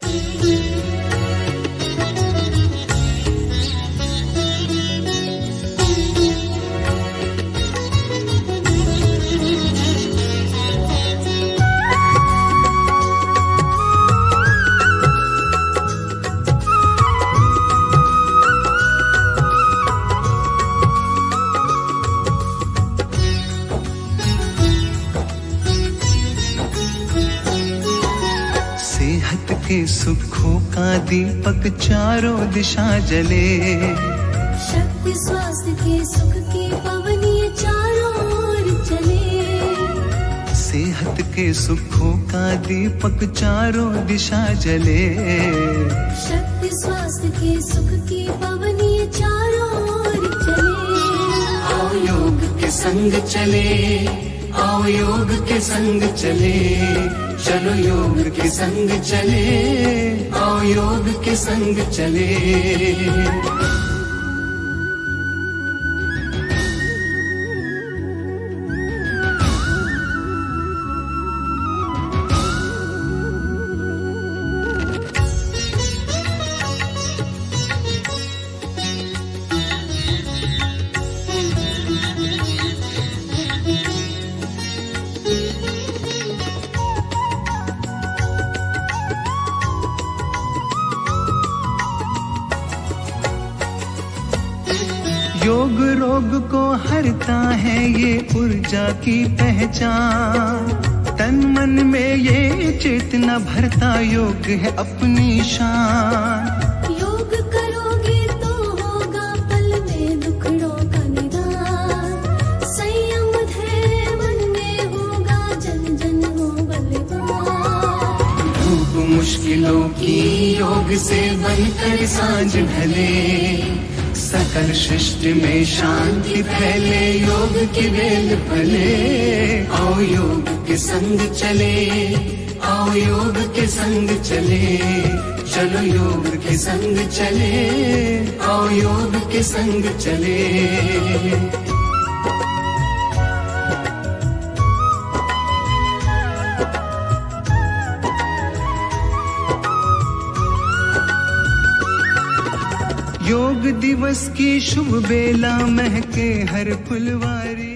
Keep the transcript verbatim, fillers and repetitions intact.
के सुखों का दीपक चारों दिशा जले, शक्ति स्वास्थ्य के सुख की पवनी चारों ओर चले। सेहत के सुखों का दीपक चारों दिशा जले, शक्ति स्वास्थ्य के सुख की पवनी चारों ओर चले। आओ योग के संग चले, आओ योग के संग चले, चलो योग के संग चले, आओ योग के संग चले। योग रोग को हरता है ये ऊर्जा की पहचान, तन मन में ये चेतना भरता योग है अपनी शान। योग करोगे तो होगा पल में दुखड़ों का निदान, संयम धैर्य मन में होगा जन जन हो बलवान। धूप मुश्किलों की योग से बनकर सांझ ढले, सकल सृष्टि में शांति फैले, योग की बेल फले। आओ योग के संग चले, आओ योग के संग चले, चलो योग के संग चले, आओ योग के संग चले। योग दिवस की शुभ बेला महके हर फुलवारी।